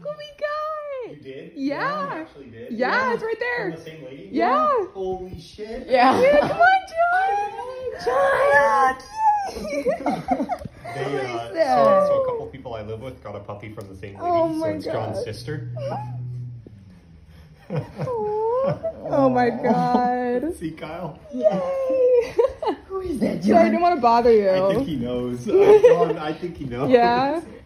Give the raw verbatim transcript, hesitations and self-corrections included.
Look what we got. You did? Yeah. Yeah, you actually did? Yeah, Yeah. it's right there. From the same lady? Yeah. Holy shit. Yeah. Yeah, come on, John. John. They, uh, so, that? so a couple people I live with got a puppy from the same lady. Oh so my it's John's God. sister. Oh my God. See, Kyle? Yay. Who is that, Sorry, I John? didn't want to bother you. I think he knows. Uh, John, I think he knows. Yeah?